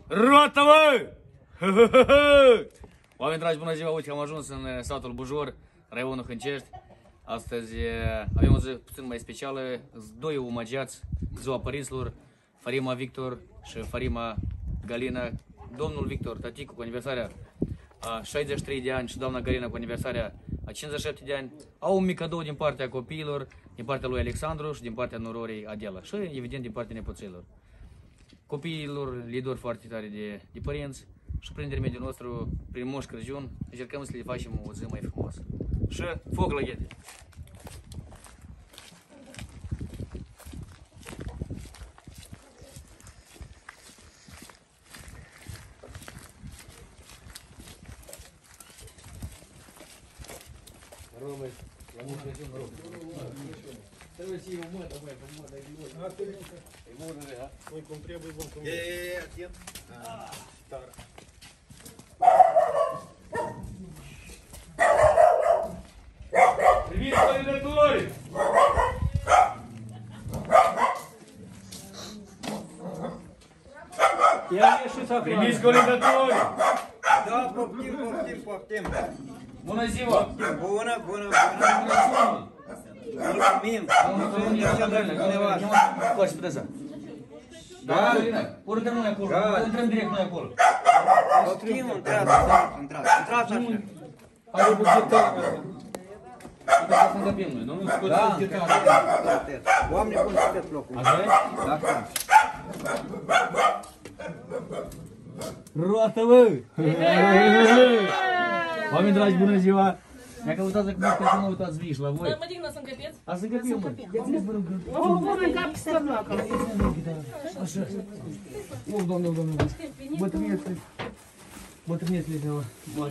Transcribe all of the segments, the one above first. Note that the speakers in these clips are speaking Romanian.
Roată, mă! Oameni dragi, bună ziua! Uite, am ajuns în satul Bujor, raionul Hâncești. Astăzi avem o zi puțin mai specială, doi omagiați, ziua părinților, Farima Victor și Farima Galina. Domnul Victor, tăticu, cu aniversarea a 63 de ani și doamna Galina cu aniversarea a 57 de ani, au un mic cadou din partea copiilor, din partea lui Alexandru și din partea nororii Adela și, evident, din partea nepoților. Copiilor le dor foarte tare de părinți și prin intermediul nostru, prin Moș Crăciun, încercăm să le facem o zi mai frumoasă. Și foc la ghete! La Moș Crăciun, mă rog. Trebuie să iei o mătă, băi, că mătă e bună. E bună, ha? Noi cum trebuie, vom cum atent. Tare. Primiți colindători! Ia ieșiți acolo. Primiți colindători! Da, poftim. Bună ziua! Bună. Mulțumim. Coace pe desa. Da. Urcă noi acolo, intrăm direct noi acolo. Poftim, intrați așa. Are bugetară. Trebuie să încăpim noi, nu? Da, oameni buni sunteți locul. Așa e? Da. Roată, bă! Oameni dragi, bună ziua! Mi-a căutat să nu uitați viși la voi. Mă dignă să încăpeți? A să încăpim, mă. Ia-ți-ne, vă rog. Vă încap să stăm acolo. Așa. O, Doamne. Bătrânețele, mă.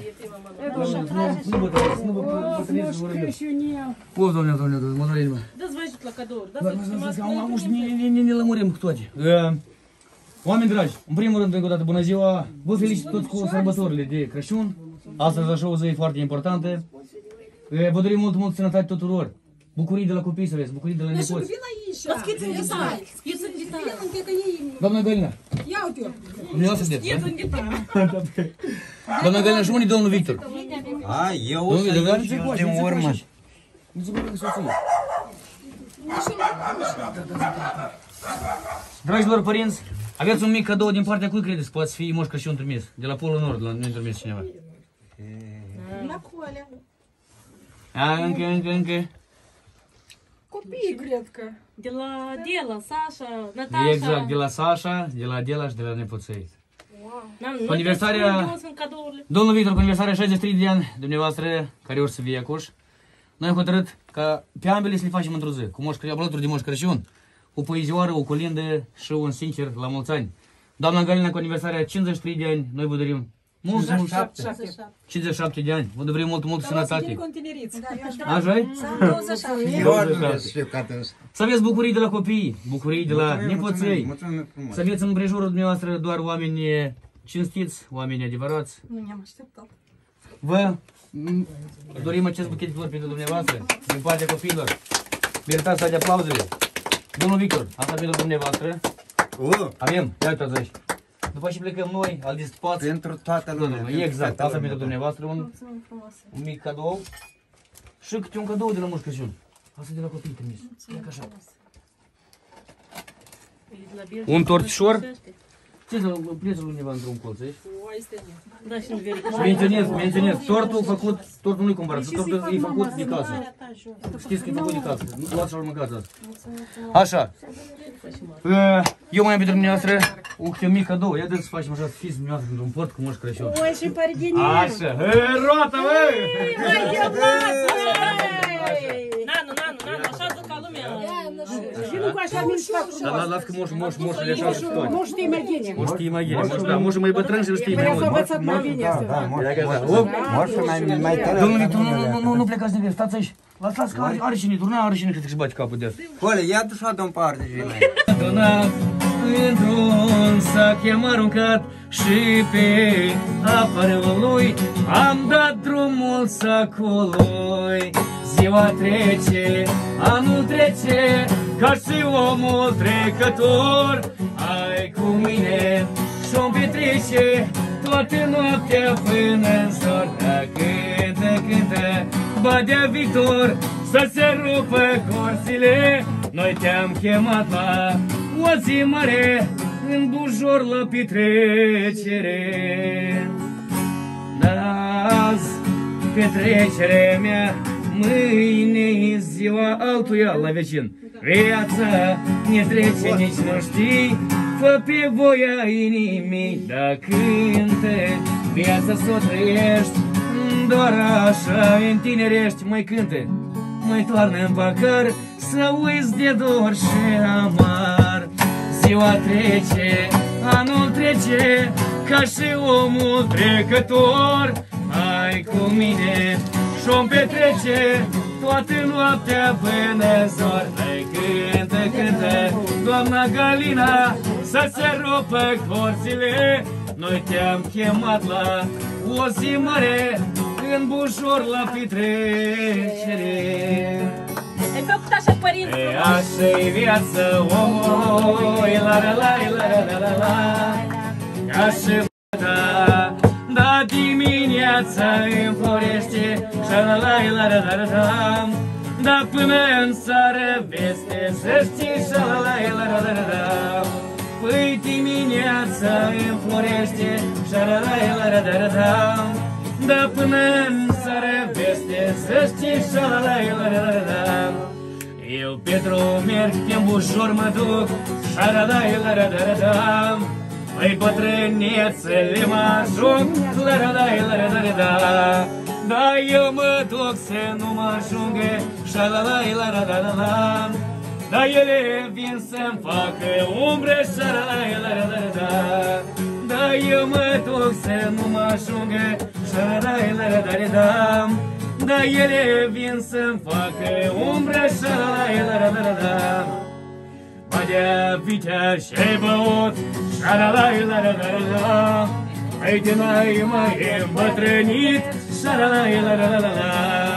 Nu bătrâneți, vă rog. O, Doamne, mă dorim, mă. Dă-ți văjut la cadouri. Ne lămurim cu toate. Oameni dragi, în primul rând, încă o dată, bună ziua. Vă felicit toți cu sărbătorile de Crăciun. Astăzi așa o zi foarte importantă. Vă dorim mult sănătate tuturor. Bucurii de la copii, să vezi, bucurii de la nepoți. Răschiți în detalii. Ieși în detalii. Doamna Galina. Ia uite-o. Nu o să vedeți, Ieși în detalii. Doamna Galina, și unde e domnul Victor? A, eu o să duc din urmă. Nu se vorbește soție. Dragilor părinți, aveți un mic cadou din partea cui credeți? Poate fi Moș Crăciun trimis. De la Polul Nord, nu-i trimis cineva. La Colea. Încă. Copiii, cred că. De la Adela, Sasha, Natasha. Exact, de la Sasha, de la Adela și de la nepoței. Wow. Aniversarea... Domnul Victor, cu aniversarea 63 de ani, dumneavoastră, care or să fie acuși, noi am hotărât ca pe ambele să le facem într-o zi, cu alături de Moș Crăciun, o poezioară, o colindă și un sincer la mulți ani. Doamna Galina, cu aniversarea 53 de ani, noi vă dorim mult, 57 de ani. Vă dorim mult sănătate. Așa e? Să aveți bucurii de la copii, bucurii de la nepoței. Să aveți în împrejurul dumneavoastră doar oameni cinstiți, oameni adevărați. Nu ne-am așteptat. Vă dorim acest buchet de flori pentru dumneavoastră, din partea copiilor. Meritați să de aplauzele. Domnul Victor, asta pentru dumneavoastră. Avem, ia uitați aici. După ce plecăm noi, al distupați. Pentru toată lumea. Exact, asta pentru dumneavoastră, un mic cadou. Și câte un cadou de la Moș Crăciun. Asta de la copii trimis. Ia ca așa. Un tortișor. Ce să prețul undeva într-un colț aici? Da, și nu verific. Menționez, tortul nu-i cumpărat, tortul e făcut de casă. Știți că e făcut de casă, nu luați și-o mâncați asta. Așa. Eu mai am pentru dumneavoastră un mic cadou, ia să facem așa, să fiți dumneavoastră într-un port cu Moș Crăciun. Oi, și părgine! Așa, roată, băi! Mai de Nanu, așa zic ca lumea. Și nu cu așa mici. Dar las că moșul le așa și toate. Moș știe mai bine. Moș știe mai bine, moșul mai bătrân și îl știe mai mult. Învățat mai bine asta. Moșul mai tare. Domnul Victor, nu plecați de stați aici. Lăsați că are cine turna, are cine că-și bate capul de asta. Cole, ia dușa de-o parte, Gina. Turnat într-un sac i-am aruncat și pe apa râului am dat drumul sacului. Ziua trece, anul trece, ca și omul trecător. Hai cu mine și-o petrece toată noaptea până în zor. Cântă, cântă, Badea Victor, să se rupă corsile. Noi te-am chemat la o zi mare, în Bujor la petrecere. Azi petrecerea mea, mâine ziua altuia la vecin. Viața ne trece, nici nu știi, fă pe voia inimii. Da cântă, viața s-o trăiești, doar așa întinerești. Mai cântă, mai toarnă în pahar, să uiți de dor și amar. Ziua trece, anul trece, ca și omul trecător. Hai cu mine și-o petrece toată noaptea până zor. Hai cântă, cântă, doamna Galina, să se rupă corțile. Noi te-am chemat la o zi mare, în Bujor la petrecere. Ai făcut așa, părinți, E așa-i viață, oi, la la la la la la la. Așa da dimineața înflorește, și-a la la la la la la. Da până în seară veste, să știi, și-a la la la la la la. Păi dimineața înflorește, și-a la la la la la la. Da până în seară veste, să știi, și-a la la la la la la. Eu pe drum merg, pe-n Bujor mă duc, și-a la la la la la la. Păi bătrânețele mă ajung, la la la la la la la. Da eu mă duc să nu mă ajungă, și-a la la la la la la la. Da ele vin să-mi facă umbre, și-a la la la la la la. Da eu mă duc să nu mă ajungă, și-a la la la la la la. Da ele vin să-mi facă umbre, și-a la la la la la la. Badea Victor și-ai băut, și-a la la la la la la. Hai de n-ai mai îmbătrânit, și-a la la la la la la.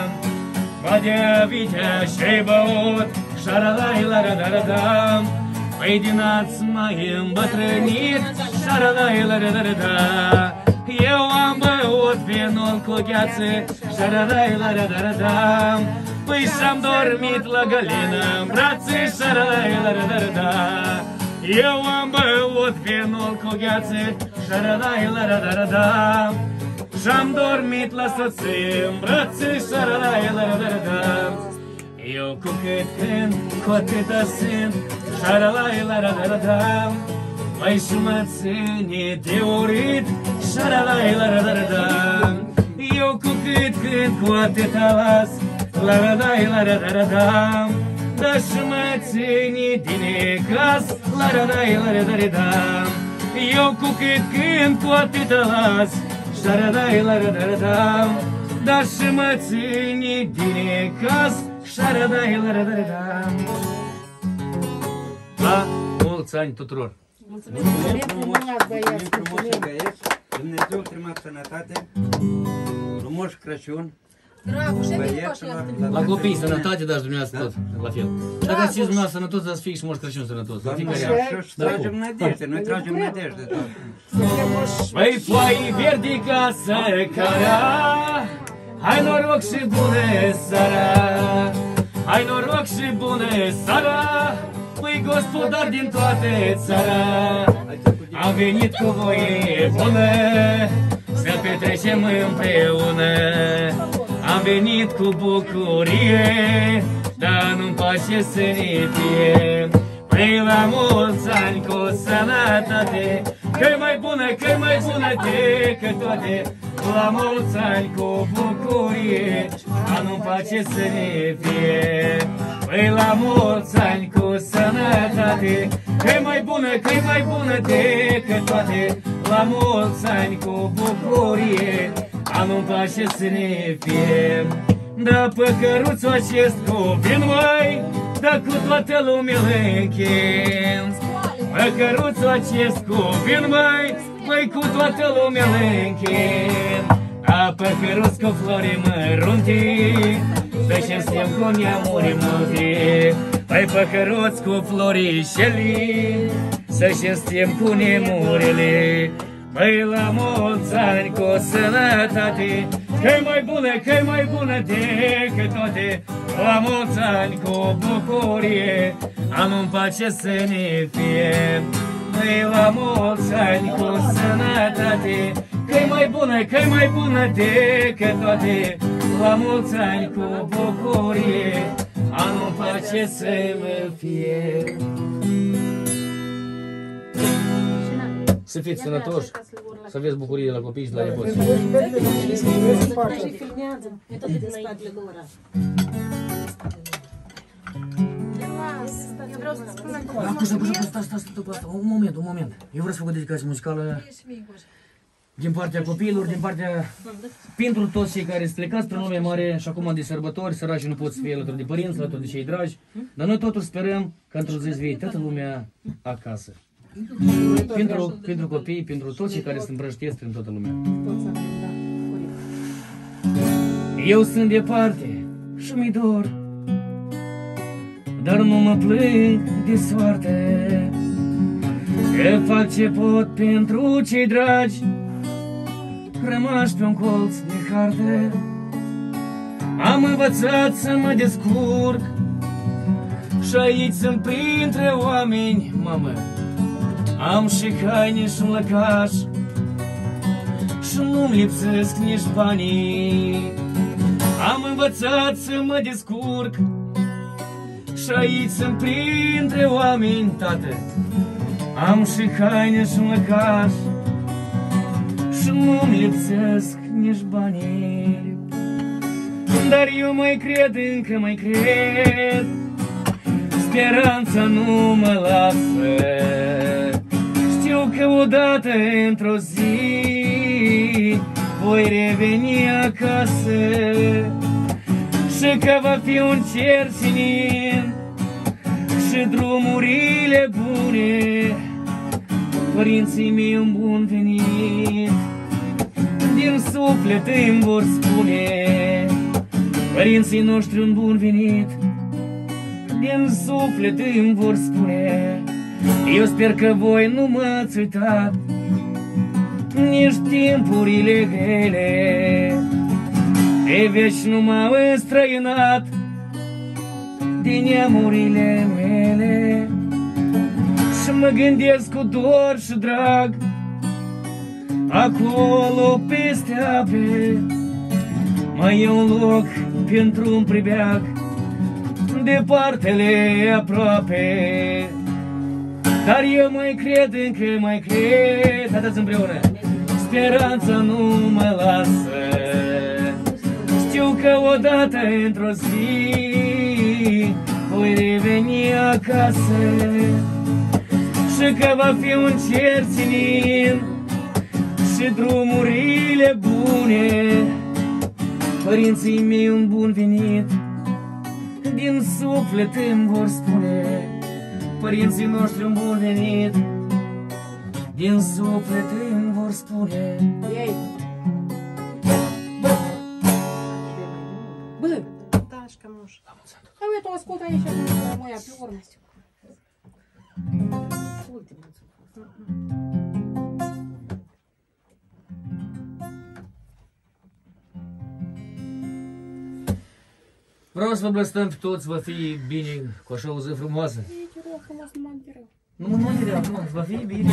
Badea Victor și-ai băut, și-a la la la la la la. Hai de n-ați mai îmbătrânit, și-a la la la la la la. Eu am băut vinul cu gheață, și-a la la la la la la. Păi și-am dormit la Galina în brațe, și-a la la la la la la. Eu am băut vinul cu gheață, și-a la la la la la la. Și-am dormit la soție în brațe, și-a la la la la la la. Eu cu cât cânt, cu atâta sunt, și-a la la la la la la. Mai și mă ține de urât, și-a la la la la la la. Eu cu cât cânt, cu atâta las, la la la la la la la. Da și mă ține din ecaz, la la la la la la la. Eu cu cât cânt, cu atâta las, și la la la la la la. Da și mă ține din ecaz, și la la la la la la. La mulți ani tuturor! Mulțumim frumos, băieți, mulțumim. Dumnezeu primat sănătate, frumos Crăciun. La copii sănătate, dați dumneavoastră tot, la fel. Dacă ați dumneavoastră sănătos, să fie și Moș Crăciun sănătos. La fiecare an. Și tragem nădejde, noi tragem nădejde. Băi, foaii verdi ca săcara, hai noroc și bună seara, hai noroc și bună seara, păi gospodar din toate țara. Am venit cu voie bună, să petrecem împreună. Am venit cu bucurie, dar nu-mi place să ne fie. Păi la mulți ani cu sănătate, că-i mai bună, că-i mai bună decât toate. La mulți ani cu bucurie, dar nu-mi place să ne fie. Păi la mulți ani cu sănătate, că-i mai bună, că-i mai bună decât toate. La mulți ani cu bucurie, dar nu-mi place să ne fie. Da păcăruțul acest cuvânt, măi, da cu toată lumea închin. Păcăruțul acest cuvânt, măi, cu toată lumea închin. Da păcăruț cu flori mărunte, să-și semn cu neamuri multe. Păi păcăruț cu florișeli, să știm cu nemurile. Băi, la mulți ani cu sănătate, că-i mai bună decât toate. La mulți ani cu bucurie, anul în pace să ne fie. Băi, la mulți ani cu sănătate, că-i mai bună decât toate. La mulți ani cu bucurie, anul în pace să ne fie. Să fiți sănătoși, să aveți bucurie de la copii și de la nepoți. Și filmează. E tot din spatele gura. Eu vreau să spun acum. Un moment. Eu vreau să fac o dedicație muzicală din partea copiilor, din partea pentru toți cei care sunt plecați spre lume mare și acum de sărbători, săraci nu pot să fie alături de părinți, alături de cei dragi, dar noi totuși sperăm că într-o zi să fie toată lumea acasă. Pentru copii, pentru toți cei care se împrăștiesc prin toată lumea. Eu sunt departe și mi-i dor, dar nu mă plâng de soarte, că fac ce pot pentru cei dragi rămași pe un colț de hartă. Am învățat să mă descurc și aici sunt printre oameni, mamă. Am și haine și un lăcaș și nu-mi lipsesc nici banii. Am învățat să mă descurc și aici sunt printre oameni, tată. Am și haine și un lăcaș și nu-mi lipsesc nici banii. Dar eu mai cred, încă mai cred, speranța nu mă lasă. Știu că odată într-o zi voi reveni acasă și că va fi un cer senin și drumurile bune. Părinții mei un bun venit, din suflet îmi vor spune. Părinții noștri un bun venit, din suflet îmi vor spune. Eu sper că voi nu m-ați uitat nici timpurile grele, de veci nu m-au înstrăinat din neamurile mele. Și mă gândesc cu dor și drag, acolo peste ape mai e un loc pentru un pribeag, departele aproape. Dar eu mai cred, încă mai cred, haideți împreună, speranța nu mă lasă. Știu că odată într-o zi voi reveni acasă și că va fi un cer senin și drumurile bune. Părinții mei un bun venit, din suflet îmi vor spune. Părinții noștri un bun venit, din suflet îmi vor spune. Ei! Bă! Tașca moș. Hai, uite, o ascult aici, moia, pe urmă. Ultimul. Vreau să vă blăstăm pe toți, va fi bine, cu așa o zi frumoasă. Nu mă mai rău, va fi bine.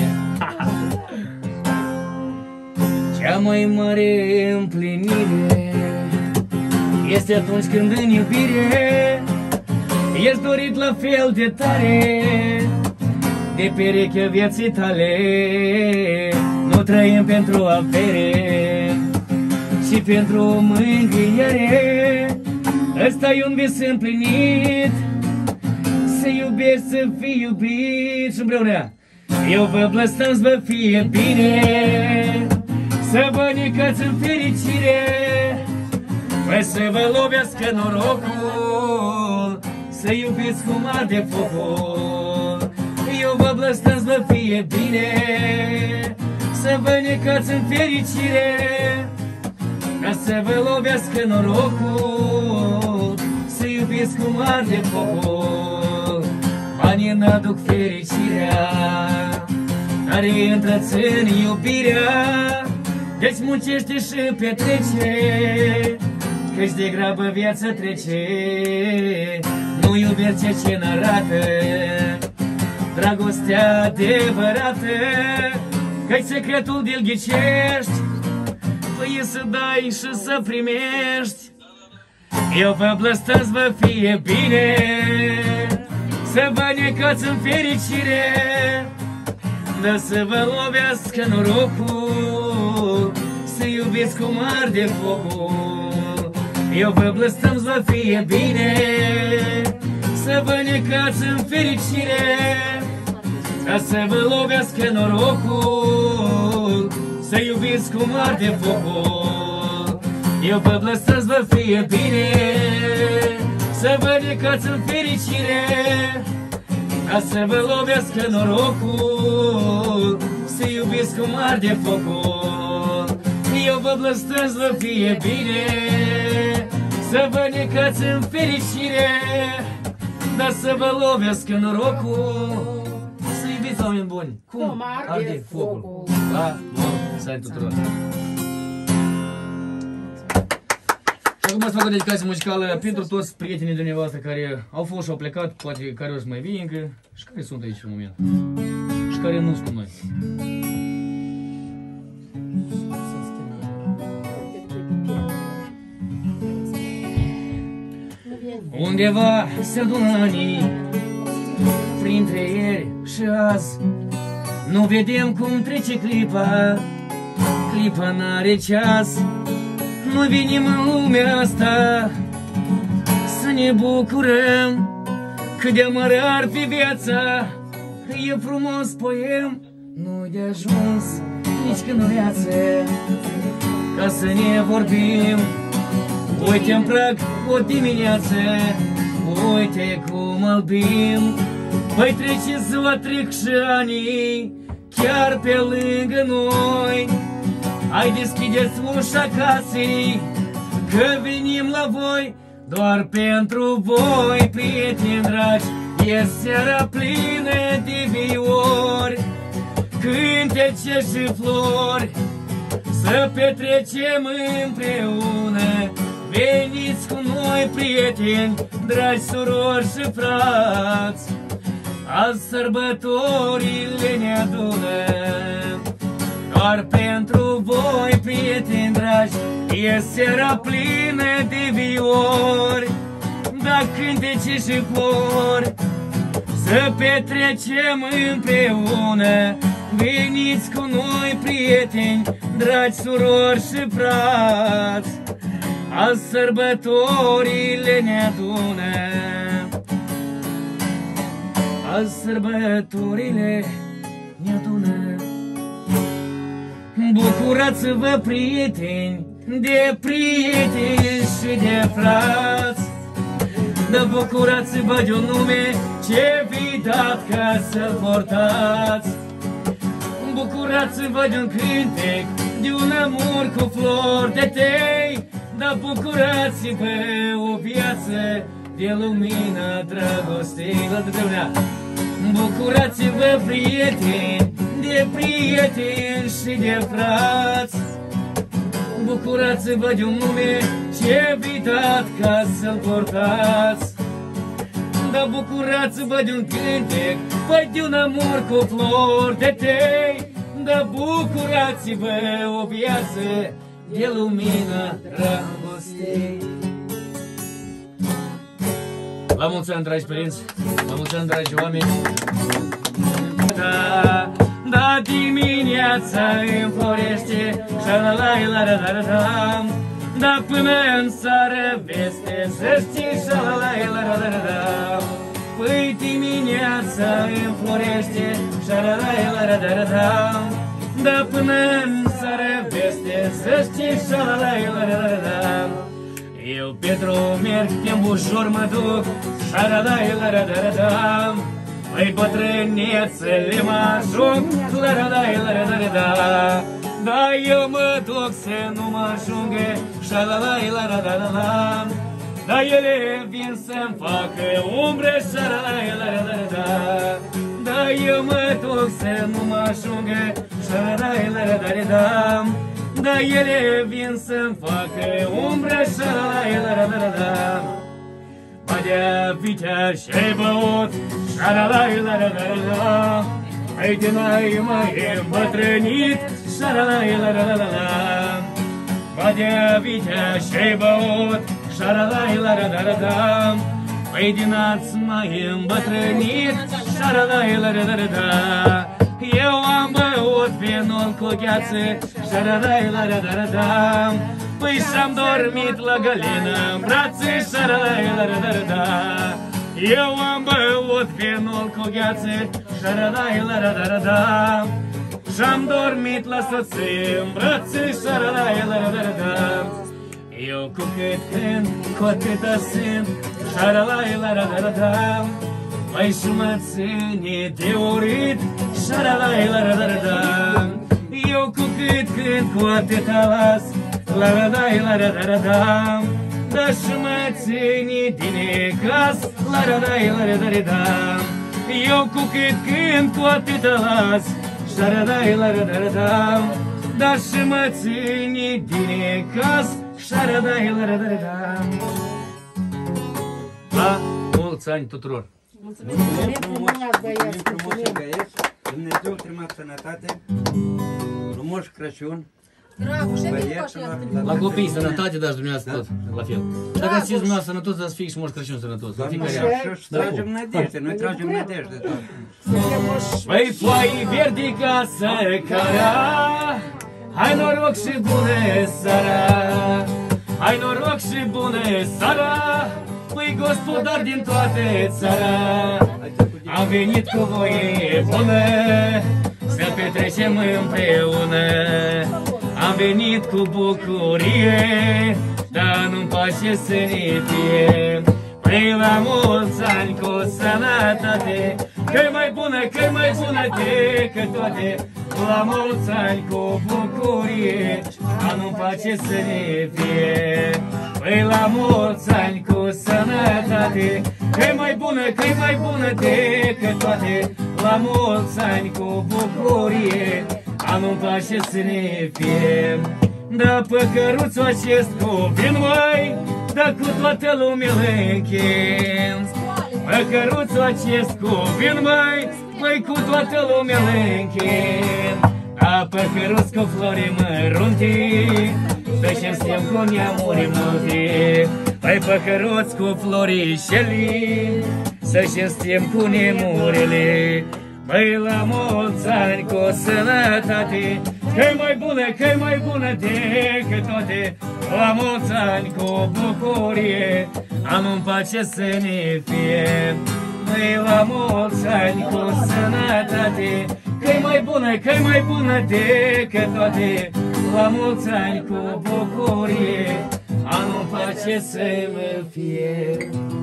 Cea mai mare împlinire este atunci când în iubire ești dorit la fel de tare de perechea vieții tale. Nu trăim pentru avere, ci pentru o mângâiere. Ăsta e un vis împlinit, să iubești, să fii iubit. Și împreună eu vă blăstăm să vă fie bine, să vă nicați în fericire, păi să vă lovească norocul, să iubiți cum arde focul. Eu vă blăstăm să vă fie bine, să vă nicați în fericire, ca să vă lovească norocul, să iubiți cum arde focul. Banii n-aduc fericirea, care întrețin iubirea, deci muncește și petrece, căci de grabă viața trece, nu iubește ce n-arată dragostea adevărată, căci secretul de-l ghicești, păi e să dai și să primești. Eu vă blăstăți, vă fie bine, să vă necați în fericire, dar să vă lovească norocul, să iubiți cum arde focul. Eu vă blăstăm, vă fie bine, să vă necați în fericire, ca să vă lovească norocul, să iubiți cum arde focul. Eu vă blăstăți, vă fie bine, să vă necați în fericire, ca să vă lovească norocul, să iubiți cum arde focul. Eu vă blăstăți, vă fie bine, să vă necați în fericire, dar să vă lovească norocul, să iubiți oameni buni cum arde focul. La mulți ani tuturor! Și acum să fac o dedicație muzicală pentru toți prietenii dumneavoastră care au fost și au plecat, poate care o să mai vin încă, și care sunt aici în moment, și care nu sunt cu noi. Undeva se adună anii, printre ieri și azi, nu vedem cum trece clipa, clipa n-are ceas. Noi venim în lumea asta să ne bucurăm, cât de mare ar fi viața, e frumos poem, nu de ajuns nici când în viață, ca să ne vorbim. Uite în prag o dimineață, uite cum albim, păi trece ziua, trec și anii, chiar pe lângă noi. Hai deschideți ușa casei, că venim la voi, doar pentru voi, prieteni dragi. E seara plină de viori, cântece și flori, să petrecem împreună. Veniți cu noi, prieteni, dragi surori și frați, azi sărbătorile ne adună. Doar pentru voi, prieteni dragi, e seara plină de viori, da cântece și flori, să petrecem împreună. Veniți cu noi, prieteni, dragi surori și frați, azi sărbătorile ne adună. Azi sărbătorile ne adună. Bucurați-vă, prieteni, de prieteni și de frați, dar bucurați-vă de un nume ce vi-i dat ca să-l portați. Bucurați-vă de un cântec, de un amor cu flori de tei, dar bucurați-vă o viață de lumina dragostei. La tătrăunea! Bucurați-vă, prieteni, de prieteni și de frați, bucurați-vă de un nume ce vi-i dat ca să-l portați. Dar bucurați-vă de un cântec, păi de un amor cu flori de tei, dar bucurați-vă o viață de lumina dragostei. La mulți ani, dragi părinți, la mulți ani, dragi oameni. Da, dimineața înflorește, șa-la-la-la-la-la-la-la, da, până în seară veste, să știi, șa-la-la-la-la-la-la-la. Păi dimineața înflorește, șa-la-la-la-la-la-la-la, da, până în seară veste, să știi, șa-la-la-la-la-la-la. Eu pe drum merg, pe-n Bujor mă duc, șa-la-la-la-la-la-la-la. Păi bătrânețele mă ajung, la-la-la-la-la-la-la. Da, eu mă duc să nu mă ajungă, șa-la-la-la-la-la-la. Da, ele vin să-mi facă umbre, șa-la-la-la-la-la-la. Da, Dar eu mă duc să nu mă ajungă șaradai-la-ra-da-ra-dam. Dar ele vin să-mi facă umbră șaradai-la-ra-da-ra-dam. Badea vitea și-ai băut șaradai-la-ra-da-ra-dam. Hai de n-ai mai îmbătrânit șaradai-la-ra-da-ra-dam. Badea vitea și-ai băut șaradai-la-ra-da-ra-dam. Păi din ați mai îmbătrânit șaradai-la-ra-da-ra-da. Eu am băut vinul cu gheață șaradai-la-ra-da-ra-da. Păi și-am dormit la gălină în brațe șaradai-la-ra-da-ra-da. Eu am băut vinul cu gheață șaradai-la-ra-da-ra-da. Și-am dormit la soție în brațe șaradai-la-ra-da-ra-da. Eu cu cât când, cu atâta sunt șaradai-la-ra-da-ra-da. Păi și mă ține de urât șaradai-la-ra-da-ra-da. Eu cu cât când, cu atâta las la-ra-dai-la-ra-da-ra-da. Dar și mă ține din necaz la-ra-dai-la-ra-da-ra-da. Eu cu cât când, cu atâta las șaradai-la-ra-da-ra-da. Dar și mă ține din necaz șaradai-la-ra-da-ra-da. La mulți ani tuturor! Mulțumim frumos, băieți, mulțumim băieți. Dumnezeu trimat sănătate, frumos Crăciun. Băieților, La copii sănătate, dați dumneavoastră tot, la fel. Dacă ați zis dumneavoastră sănătos, dați fix și Moș Crăciun sănătos. La fiecare an. și tragem nădejde, noi tragem nădejde. Băi, foai verdi ca săcara, hai noroc și bună seara, hai noroc și bună seara, păi gospodar din toată țara. Am venit cu voie bună, să petrecem împreună. Am venit cu bucurie, dar nu-mi place să ne fie. Păi la mulți ani cu sănătate, că-i mai bună, că-i mai bună decât toate. La mulți ani cu bucurie, dar nu-mi place să ne fie. Păi la mulți ani cu sănătate, că-i mai bună, că-i mai bună decât toate. La mulți ani cu bucurie, a nu-mi place să ne fie. Da păcăruțul acest cu vin, măi, da cu toată lumea închin. Păcăruțul acest cu vin, măi, cu toată lumea închin. Da păcăruț cu flori mărunte, să știm cu neamuri multe. Păi păcăruț cu florișeli, să știm cu neamurile. Băi, la mulți ani cu sănătate, că-i mai bună, că-i mai bună decât toate. La mulți ani cu bucurie, a nu-mi place să ne fie. Băi, la mulți ani cu sănătate, că-i mai bună, că-i mai bună decât toate. La mulți ani cu bucurie, a nu-mi place să ne fie.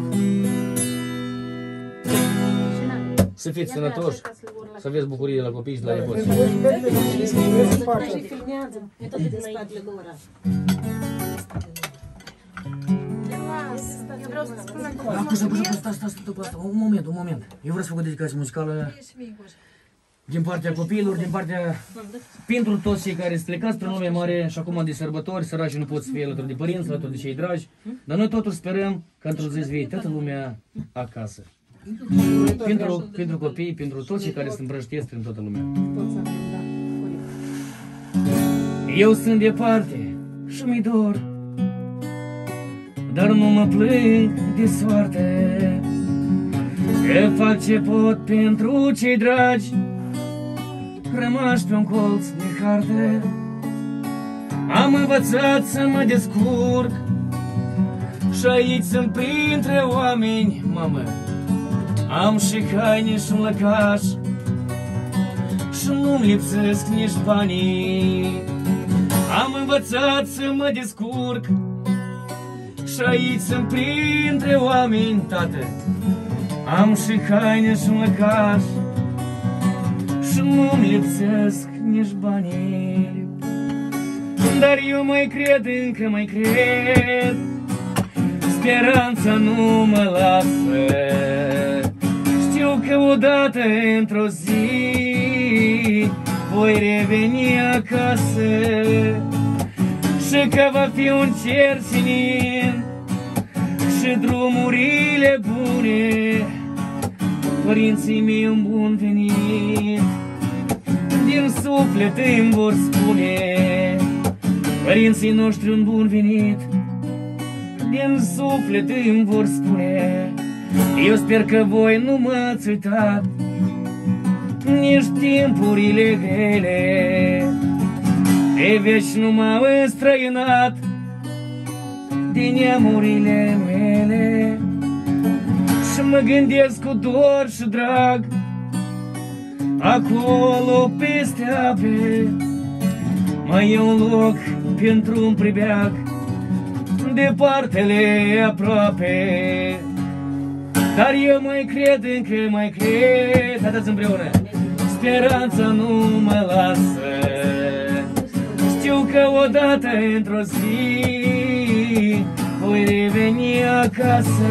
Să fiți sănătoși, să aveți bucurie la copii și la nepoți. Un moment. Eu vreau să fac o dedicație muzicală din partea copiilor, din partea pentru toți cei care sunt plecați pe lume mare și acum de sărbători, săracii nu pot să fie alături de părinți, alături de cei dragi, dar noi totuși sperăm că într-o zi vei toată lumea acasă. Pentru copii, pentru toți cei care sunt împrăștiți prin toată lumea. Eu sunt departe și mi-i dor, dar nu mă plâng de soarte, că fac ce pot pentru cei dragi rămași pe un colț de carte. Am învățat să mă descurc și aici sunt printre oameni, mamă. Am și haine și un lăcaș și nu-mi lipsesc nici banii. Am învățat să mă descurc și aici sunt printre oameni, tată. Am și haine și un lăcaș și nu-mi lipsesc nici banii. Dar eu mai cred, încă mai cred, speranța nu mă lasă. Știu că odată într-o zi voi reveni acasă și că va fi un cer senin și drumurile bune. Părinții mei un bun venit din suflet îmi vor spune. Părinții noștri un bun venit din suflet îmi vor spune. Eu sper că voi nu m-ați uitat nici timpurile grele, de veci nu m-au înstrăinat din neamurile mele. Și mă gândesc cu dor și drag acolo peste ape, mai e un loc pentru un pribeag departele aproape. Dar eu mai cred, încă mai cred, haideți împreună, speranța nu mă lasă. Știu că odată într-o zi voi reveni acasă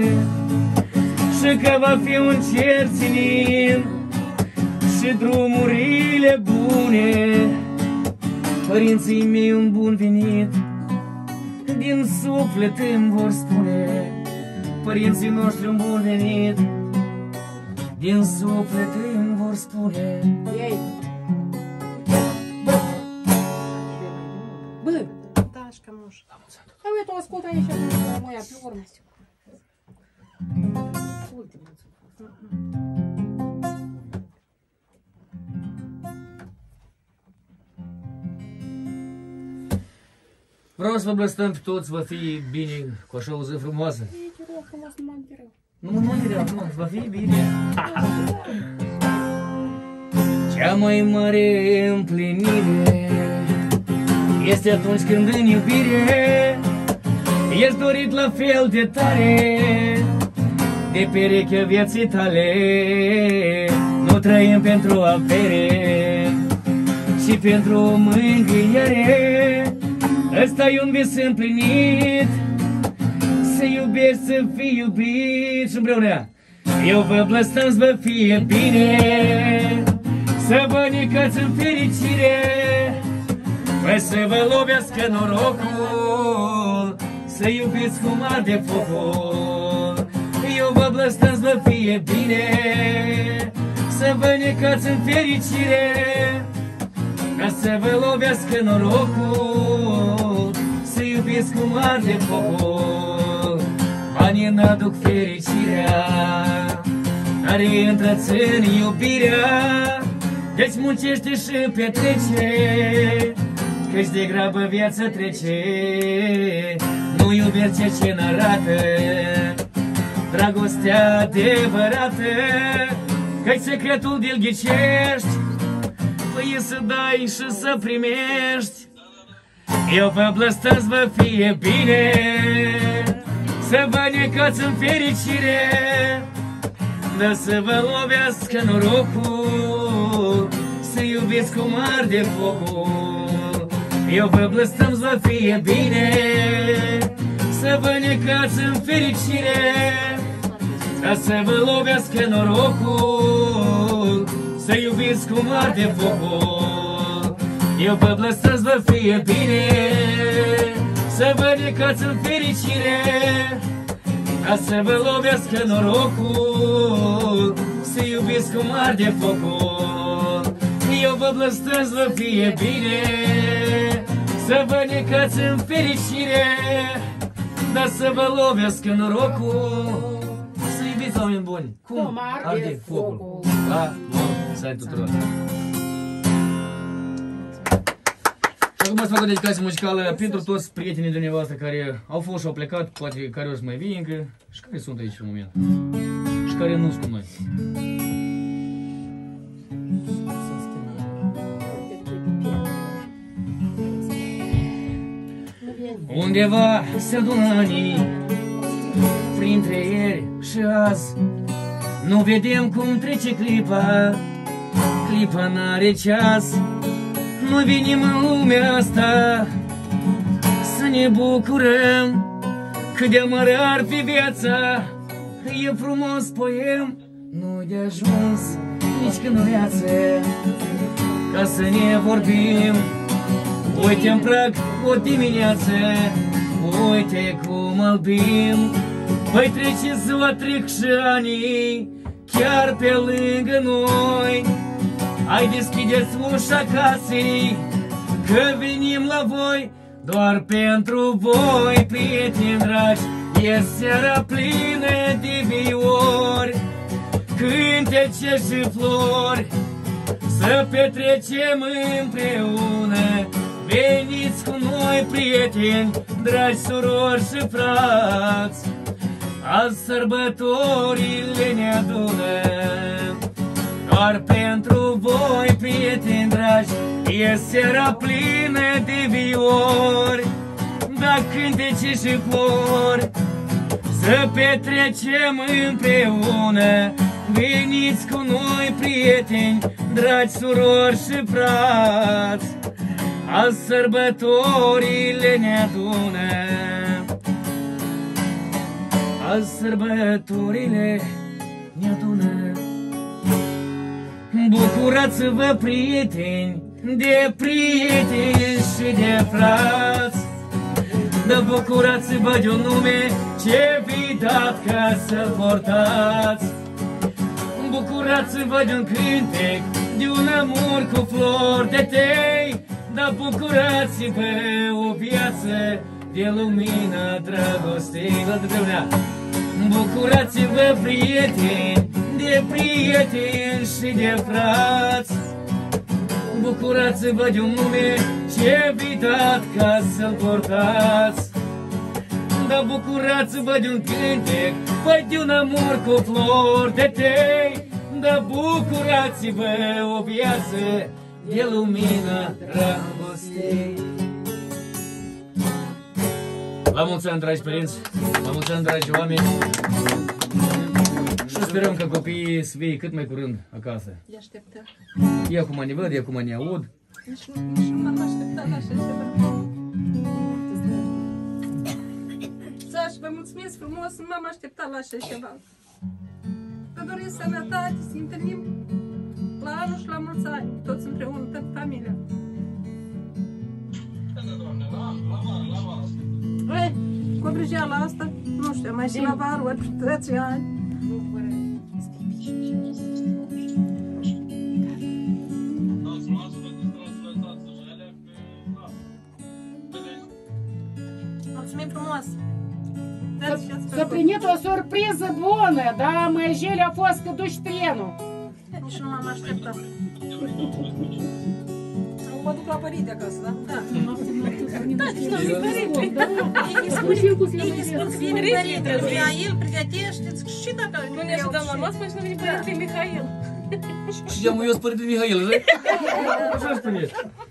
și că va fi un cer senin și drumurile bune. Părinții mei un bun venit din suflet îmi vor spune. Părinții noștri un bun venit din suflet îmi vor spune. Ei. Bă, Tashka, muș. А вы это сколько еще моя плюрность? Vreau să vă blăstăm pe toți, va fi bine, cu așa o zi frumoasă. Nu mă mândreau, nu, va fi bine. Cea mai mare împlinire este atunci când în iubire ești dorit la fel de tare de perechea vieții tale. Nu trăim pentru avere, ci pentru o mângâiere. Ăsta e un vis împlinit, să iubești, să fii iubit. Și împreună eu vă blăstăm să vă fie bine, să vă nicați în fericire, păi să vă lovească norocul, să iubiți cum arde focul. Eu vă blăstăm să vă fie bine, să vă nicați în fericire, ca să vă lovească norocul, să iubiți cum arde focul. Banii n-aduc fericirea, dar îi întrețin iubirea. Deci muncește și petrece, căci degrabă viața trece. Nu iubești ceea ce n-arată dragostea adevărată, căci secretul de-l ghicești, păi e să dai și să primești. Eu vă blăstăm să vă fie bine, să vă necați în fericire, dar să vă lovească norocul, să iubiți cum arde focul. Eu vă blăstăm să vă fie bine, să vă necați în fericire, ca să vă lovească norocul, să iubiți cum arde focul. Eu vă blăstăm să vă fie bine, să vă necați în fericire, ca să vă lovească norocul, să iubiți cum arde focul. Eu vă blăstăm să vă fie bine, să vă necați în fericire, dar să vă lovească norocul, să iubiți oameni buni. Cum arde focul? La mulți ani tuturor! Și acum să fac o dedicație muzicală pentru toți prietenii dumneavoastră care au fost și au plecat, poate care o să mai vii încă și care sunt aici în moment și care nu sunt cu noi. Undeva se adună anii, printre ieri și azi, nu vedem cum trece clipa, clipa n-are ceas. Noi venim în lumea asta să ne bucurăm, cât de mare ar fi viața, e frumos poem, nu de ajuns nici când viață ca să ne vorbim. Uite în prag o dimineață, uite cum albim. Păi trece ziua, trec și anii, chiar pe lângă noi. Hai deschideți ușa casei, că venim la voi, doar pentru voi, prieteni dragi. E seara plină de viori, cântece și flori, să petrecem împreună. Veniți cu noi, prieteni, dragi surori și frați, azi sărbătorile ne adună. Doar pentru voi, prieteni dragi, e seara plină de viori, da cântece și flori, să petrecem împreună. Veniți cu noi, prieteni, dragi surori și frați, azi sărbătorile ne adună. Azi sărbătorile ne adună. Bucurați-vă, prieteni, de prieteni și de frați, dar bucurați-vă de un nume ce vi-i dat ca să-l portați. Bucurați-vă de un cântec, de un amor cu flori de tei, dar bucurați-vă o viață de lumina dragostei. Bucurați-vă, prieteni, de prieteni și de frați, bucurați-vă de un nume ce vi-i dat ca să-l portați. Dar bucurați-vă de un cântec, păi de un amor cu flori de tei, dar bucurați-vă o viață de lumina dragostei. La mulți ani, dragi părinți, la mulți ani, dragi oameni, și sperăm că copiii să fie cât mai curând acasă. De așteptă. E acum ne văd, e acum ne aud. Nici nu m-am așteptat la așa ceva. Saș, vă mulțumesc frumos, nu m-am așteptat la așa ceva. Vă doresc sănătate, să ne întâlnim la anul și la mulți ani, toți împreună, toată familia. Ei, cu brigeala asta, nu știu, mai și la vară, ori toți ani. Mulțumim frumos! S-a plinit o surpriză bună, dar mai jele a fost că duci trenul. Nici nu m-am așteptat. Mă duc la părinte acasă, da? Da. Da, știu, părinte. Ei ne spun să vine părinte Mihail, pregătește-ți și dacă... Nu ne așteptăm la masă, până și nu vine părinte Mihail. Și am eu spărut de Mihail, nu? Așa spuneți.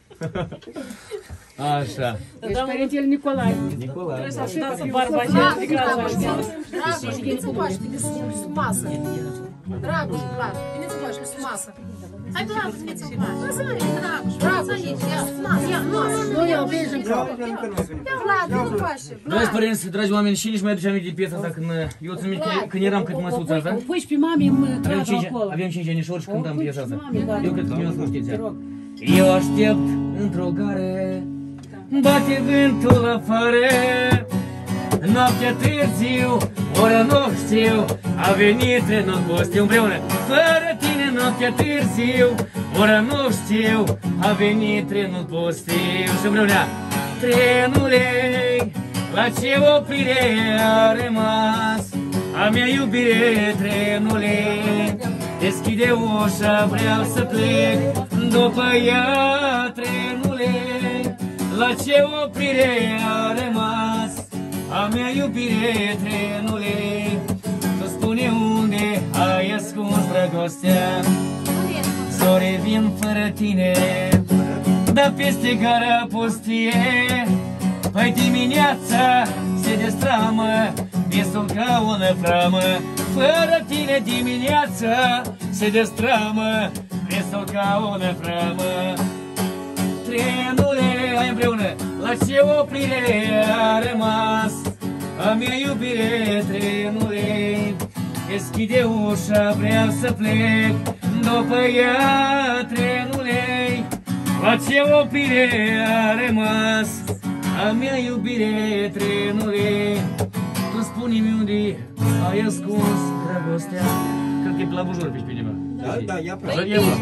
Așa. Deci părintele Nicolae. Nicolae. Trebuie să așteptați barba aceea de gază. Dragoș, veniți încoace, veniți să masă. Dragoș, Vlad, veniți încoace, să masă. Hai, Vlad, veniți încoace. Dragoș, Vlad, aici, ia, masă, ia, masă. Nu ne oprești în cap. Ia, Vlad, veni încoace. Dragi părinți, dragi oameni, și nici mai aduce aminte de piesa asta când eu țin minte când eram cât măsuță asta. O pui și pe mami în cadru acolo. Aveam 5 anișori și cântam piesa asta. Eu cred că mi-o știți. Te rog. Eu aștept într-o gare, bate vântul afară, noaptea târziu, ora nu știu, a venit trenul postiu împreună. Fără tine noaptea târziu, ora nu știu, a venit trenul postiu. Și împreună, trenule, la ce oprire a rămas a mea iubire, trenule, deschide ușa, vreau să plec după ea, trenule. La ce oprire a rămas a mea iubire, trenule, tu spune unde ai ascuns dragostea. Zore vin fără tine, dar peste gara pustie, păi dimineața se destramă, visul ca o năframă. Fără tine dimineața se destramă, visul ca o năframă. Trenule, hai împreună, la ce oprire a rămas a mea iubire, trenule, deschide ușa, vreau să plec. După ea, trenule, la ce opire a rămas a mea iubire, trenule. Tu spune-mi unde ai ascuns dragostea. Cred că e pe la Bujor pe cineva. Da, ia prea. Ia, mă.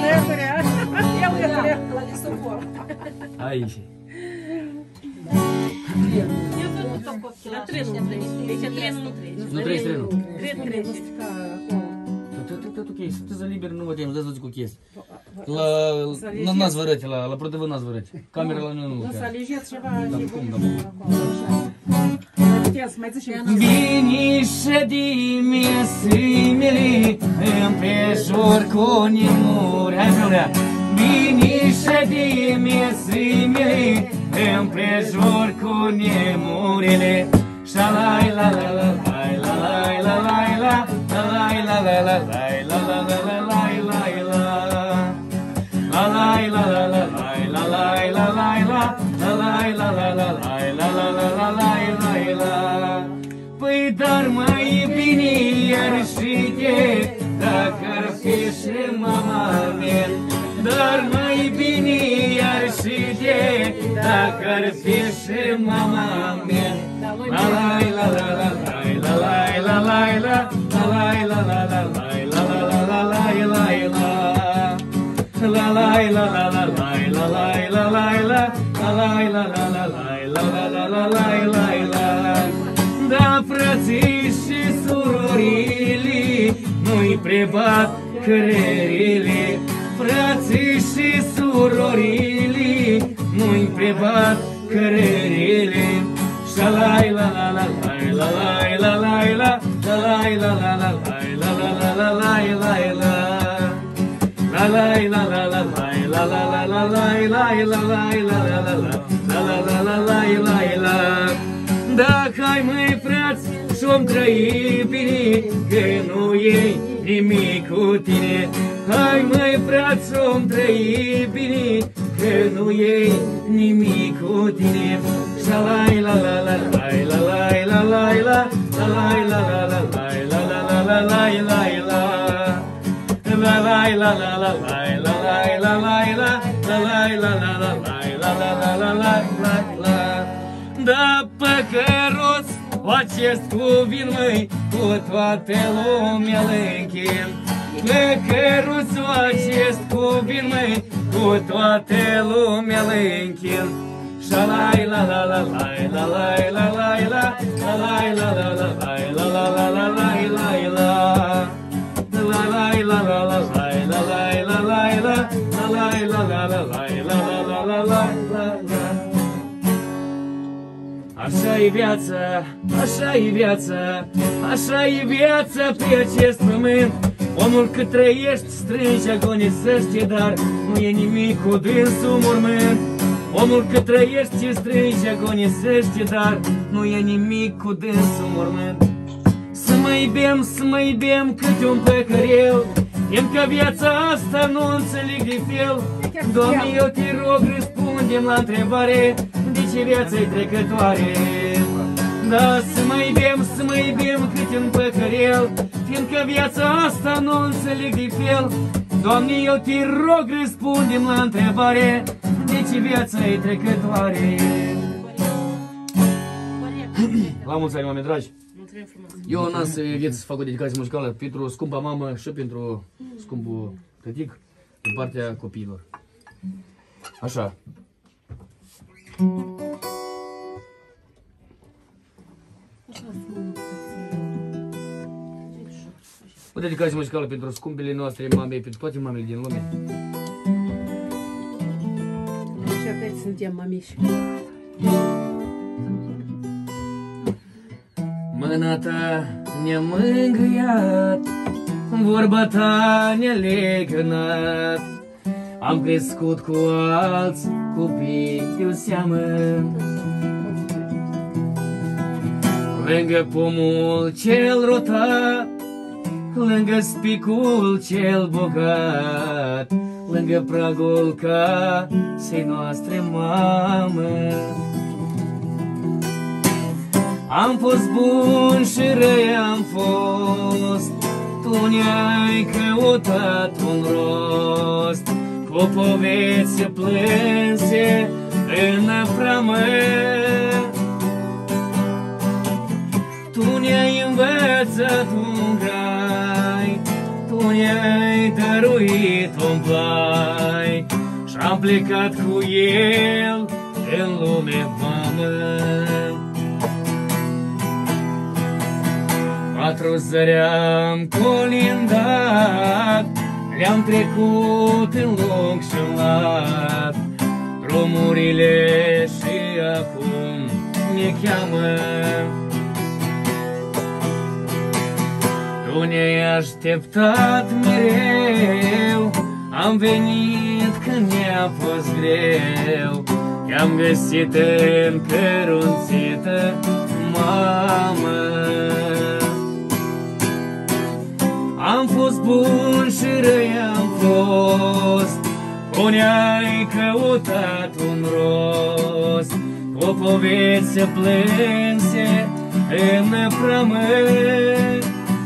La Lisovor. Aici. La trenul nu treci. Deci trenul nu treci. Nu treci trenul. Tren trece. Тут окей, ты за либер, ну вот я за звук есть. На нас варить, la против нас варить. Камера la nu. Să aligeți ceva și cum, bun. Mai zici Vinișe dimesrimele împrejur cu nimuri. Hai să vrea. Vinișe dimesrimele împrejur cu nimurile. Shalai la la la la la la la la la la la la Păi dar mai bine iar și te, dacă-ar fi și mama mea. Dar mai bine iar și te, dacă-ar fi și mama mea. La la la la la la la la la la la la la la la Da, frații și surorile nu-i prebat cărările. Frații și surorile nu-i prebat cărările. Shalai la la la la la la la la la la la la la la la La la la la la la la la la la la la la la Dacă ai mai frați și-om trăi bine, că nu e nimic cu tine. Hai mai frați și-om trăi bine, că nu e nimic cu tine. Shalai la la la la la la la la la la la la La la la la la la la la la la Da, păcăros, acest cuvânt, măi, cu toată lumea l-închin. Păcăros, acest cuvânt, măi, cu toată lumea l-închin. Shalai la la la la la la la la la la la la la la la la la La la la la la la la la la la la la la la la la Așa-i viața, așa-i viața, așa-i viața pe acest pământ. Omul cât trăiești strânge, agonisește, dar nu e nimic cu dânsul mormânt. Omul cât trăiești strânge, agonisește, dar nu e nimic cu dânsul mormânt. Să mai bem câte un păcărel, fiindcă viața asta nu înțeleg de fel. Doamne, eu te rog, răspundem la întrebare, de ce viața-i trecătoare? Da, să mai bem câte un păcărel, fiindcă viața asta nu înțeleg de fel. Doamne, eu te rog, răspundem la întrebare, de ce viața-i trecătoare? La mulți ani, oameni dragi! Eu în nas vieță să fac o dedicație muzicală pentru scumpa mamă și pentru scumpul tătic din partea copiilor. Așa. O dedicație muzicală pentru scumpele noastre mame, pentru toate mamele din lume. Și atunci suntem mamiși. Mâna ta ne-a mângâiat, vorba ta ne-a legănat. Am crescut cu alți copii de-o seamă, lângă pomul cel rotat, lângă spicul cel bogat, lângă pragul casei noastre mamă. Am fost bun și răi am fost, tu ne-ai căutat un rost, cu poveți plânse în frământ. Tu ne-ai învățat un grai, tu ne-ai dăruit un plai, și-am plecat cu el în lume pământ. 4 zări am colindat, le-am trecut în loc și în lat, drumurile și acum ne cheamă. Tu ne-ai așteptat mereu, am venit când ne-a fost greu, te-am găsit în cărunțită, mamă. Am fost bun și răi am fost, tu ne-ai căutat un rost, cu poveți plânse în frământ.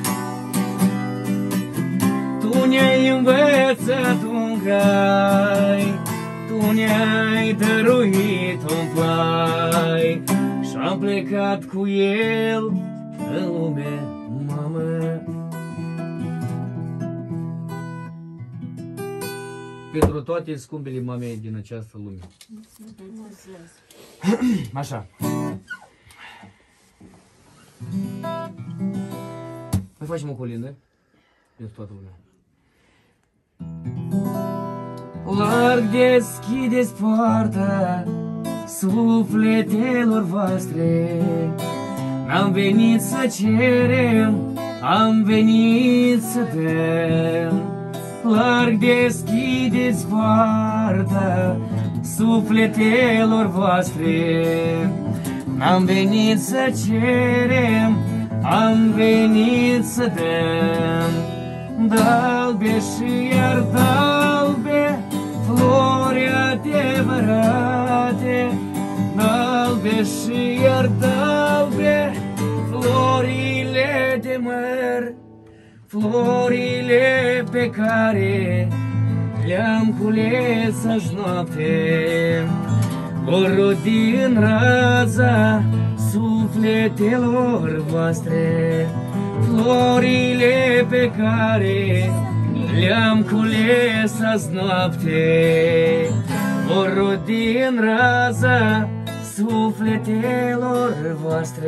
Tu ne-ai învățat un grai, tu ne-ai dăruit un plai, și-am plecat cu el în lume, mamă. Pentru toate scumpele mamei din această lume. Așa. Mai facem o colindă pentru toată lumea. Larg deschideți poarta sufletelor voastre, n-am venit să cerem, am venit să dăm. Larg deschideți poarta sufletelor voastre, n-am venit să cerem, am venit să dăm. Dalbe și iar dalbe, flori adevărate, dalbe și iar dalbe, florile de măr, florile pe care le-am cules azi noapte, vor rodi în raza sufletelor voastre. Florile pe care le-am cules azi noapte, vor rodi în raza sufletelor voastre.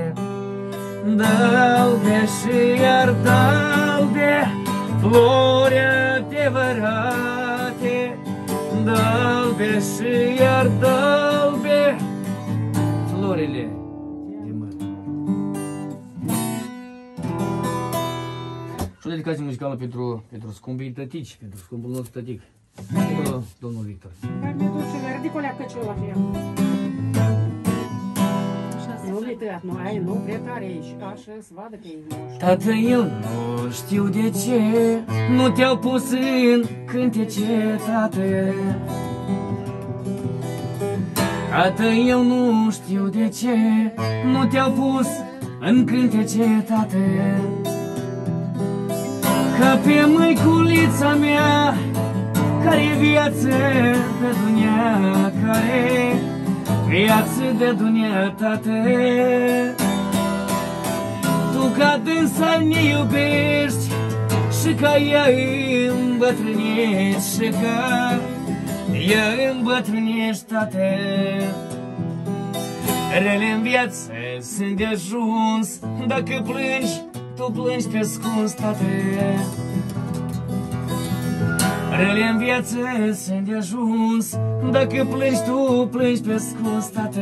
Dalbe și iar dalbe, flori adevărate, dalbe și iar dalbe, florile de măr. Și o dedicație muzicală pentru scumpii tătici, pentru scumpul nostru tătic, domnul Victor. Ridicolea căciula fie. Nu uitat, nu ai, nu prea tare aici, așa să vadă că e moș. Tată, eu nu știu de ce nu te-au pus în cântece, tată. Tată, eu nu știu de ce nu te-au pus în cântece, tată. Ca pe măiculița mea, care-i viață de dunia, care viață de dunia, tată. Tu ca dânsa ne iubești și ca ea îmbătrânești, și ca ea îmbătrânești, tată. Rele în viață sunt de ajuns, dacă plângi, tu plângi pe ascuns, tată. Rele în viață sunt de ajuns, dacă plângi, tu plângi pe ascuns, tată.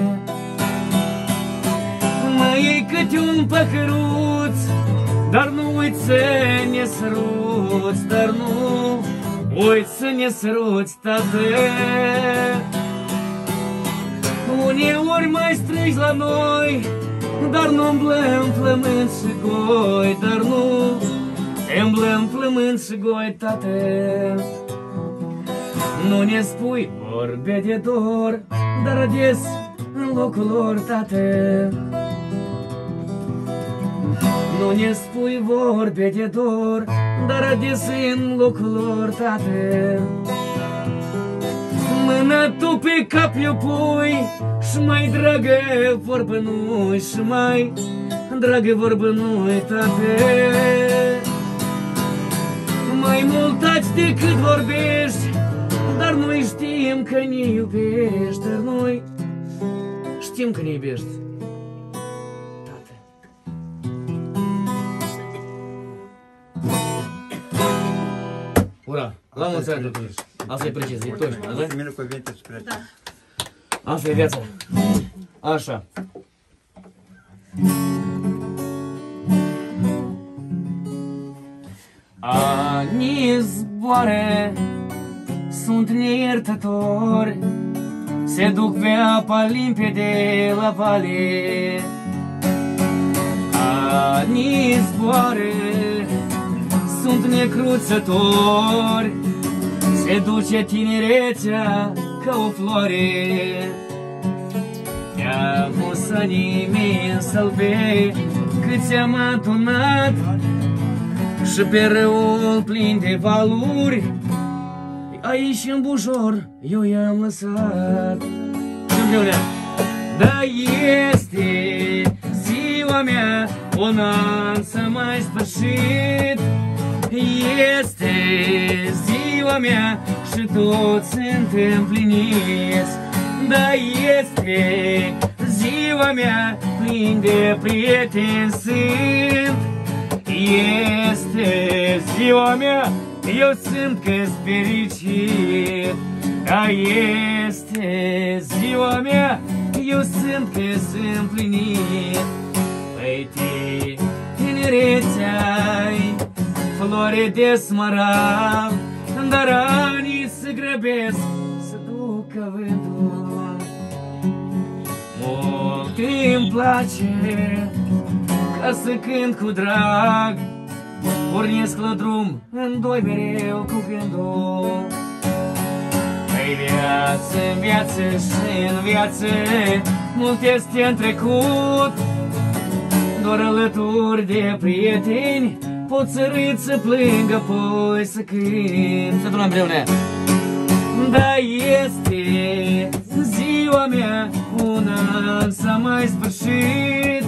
Mă iei câte un păhăruț, dar nu uiți să ne săruți, dar nu uiți să ne săruți, tată. Uneori mai strângi la noi, dar nu umblăm flământ și goi, dar nu umblăm flământ și goi, tată. Nu ne spui vorbe de dor, dar ades în locul lor, tată. Nu ne spui vorbe de dor, dar adis în locul lor, tată. Mâna tu pe cap le pui și mai dragă vorbă nu, și mai dragă vorbă nu, tată. Mai mult taci decât vorbești, dar noi știm că ne iubești, dar noi știm că ne iubești, tată. Ura! La mulți ani, asta e precis, e точно, da? Mulțumim cuvinte spre Asta e viața. Așa. Anii zboare, sunt neiertători, se duc pe apa limpede la vale. Anii zboare, sunt necruțători, se duce tinerețea ca o floare. Ne-am pus nimeni să-l cât ți-am adunat, și pe râul plin de valuri, aici în Bujor eu i-am lăsat. Și împreună. Da, este ziua mea, un an să mai sfârșit. Este ziua mea și toți se împliniți. Da, este ziua mea, plin de prieteni sunt. Este ziua mea, eu sunt că-s fericit. Da, este ziua mea, eu sunt că-s împlinit. Păi tinerețea-i floare de smaragd, dar anii se grăbesc să ducă vântul. Mult îmi place ca să cânt cu drag, pornesc la drum în doi mereu cu gândul. Păi viață, în viață și în viață mult este-n trecut, doar alături de prieteni pot să râd, să plâng, apoi să cânt. Să adunăm împreună. Da, este ziua mea, un an s-a mai sfârșit.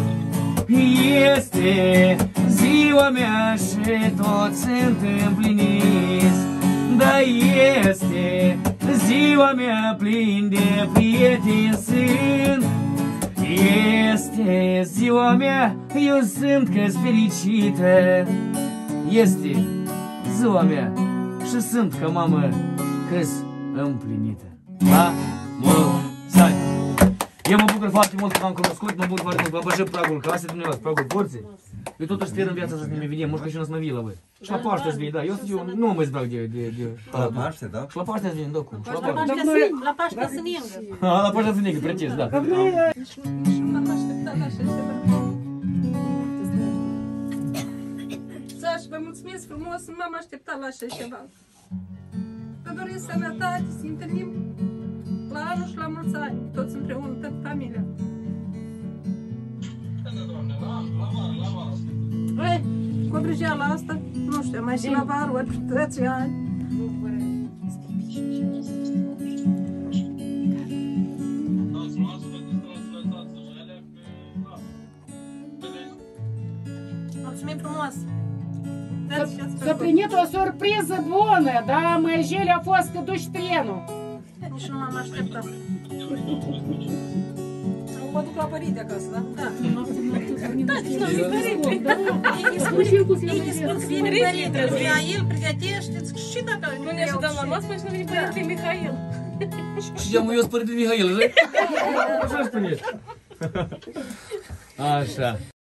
Este ziua mea și toți sunt împliniți. Da, este ziua mea, plin de prieteni sunt. Este ziua mea, eu sunt că-s fericită. Este ziua mea și sunt ca mamă că-s împlinită. La mulți ani! Eu mă bucur foarte mult că v-am cunoscut, mă bucur foarte mult că v-am băjit pragul casei dumneavoastră, pragul porții. Eu totuși sper în viața să ne mai vedem, может, că și nu să mă vii la voi. Și la Paște să vii, da, eu nu mă izbrac de... la Paște, da? Și la Paște să vin, da, cum? La Paștea să ningă. La Paște să ningă, precis, da. Nici nu m-am așteptat la așa ceva. Saș, vă mulțumesc frumos, nu m-am așteptat la așa ceva. Vă doresc sănătate, să întâlnim la anul și la mulți ani, toți împreună, toată familia. Cu brigeala asta, nu știu, mai și la vară, ori toți ani. Mulțumim frumos! Să primit o surpriză bună, da? Mai jele a fost că duci trenul. Nici nu m-am așteptat. Mă duc la părinte acasă, da? Da. Da, deci nu, e părinte. Ei ne spun să vine părinte, Mihail, pregătește-ți și dacă Nu ne ajutăm la masă, până și nu vine părinte Mihail. Și eu eu spărut de Mihail, da? Așa spuneți. Așa.